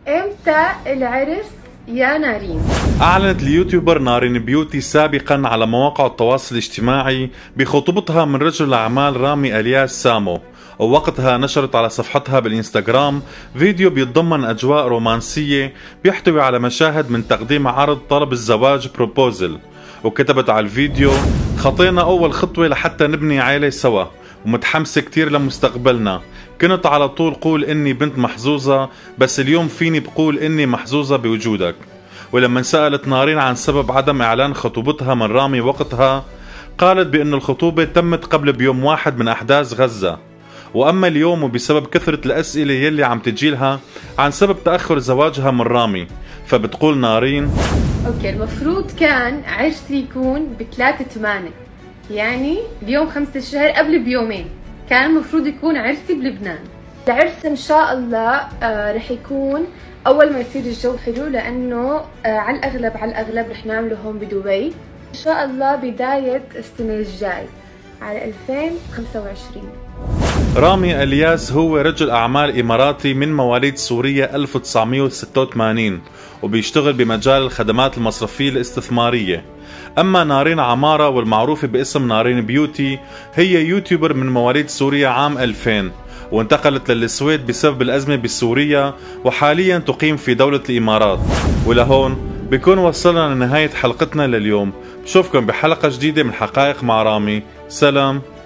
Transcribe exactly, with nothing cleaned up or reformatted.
امتى العرس يا نارين؟ أعلنت اليوتيوبر نارين بيوتي سابقا على مواقع التواصل الاجتماعي بخطوبتها من رجل الأعمال رامي الياس سامو، ووقتها نشرت على صفحتها بالإنستغرام فيديو بيتضمن أجواء رومانسية بيحتوي على مشاهد من تقديم عرض طلب الزواج بروبوزل، وكتبت على الفيديو: خطينا أول خطوة لحتى نبني عائلة سوا ومتحمسة كتير لمستقبلنا. كنت على طول قول إني بنت محظوظة، بس اليوم فيني بقول إني محظوظة بوجودك. ولما سألت نارين عن سبب عدم إعلان خطوبتها من رامي وقتها، قالت بأن الخطوبة تمت قبل بيوم واحد من أحداث غزة، وأما اليوم وبسبب كثرة الأسئلة يلي عم تجيلها عن سبب تأخر زواجها من رامي، فبتقول نارين: اوكي، المفروض كان عرسي يكون بثلاثة ثمانية، يعني اليوم خمسة الشهر قبل بيومين كان المفروض يكون عرسي بلبنان. العرس ان شاء الله آه رح يكون اول ما يصير الجو حلو، لانه آه على الاغلب على الاغلب رح نعمله هون بدبي ان شاء الله بداية السنة الجاي على ألفين وخمسة وعشرين. رامي الياس هو رجل أعمال إماراتي من مواليد سوريا ألف وتسعمئة وستة وثمانين، وبيشتغل بمجال الخدمات المصرفية الاستثمارية. أما نارين عمارة والمعروفة باسم نارين بيوتي، هي يوتيوبر من مواليد سوريا عام ألفين، وانتقلت للسويد بسبب الأزمة بسوريا، وحاليا تقيم في دولة الإمارات. ولهون بكون وصلنا لنهاية حلقتنا لليوم. بشوفكم بحلقة جديدة من حقائق مع رامي. سلام.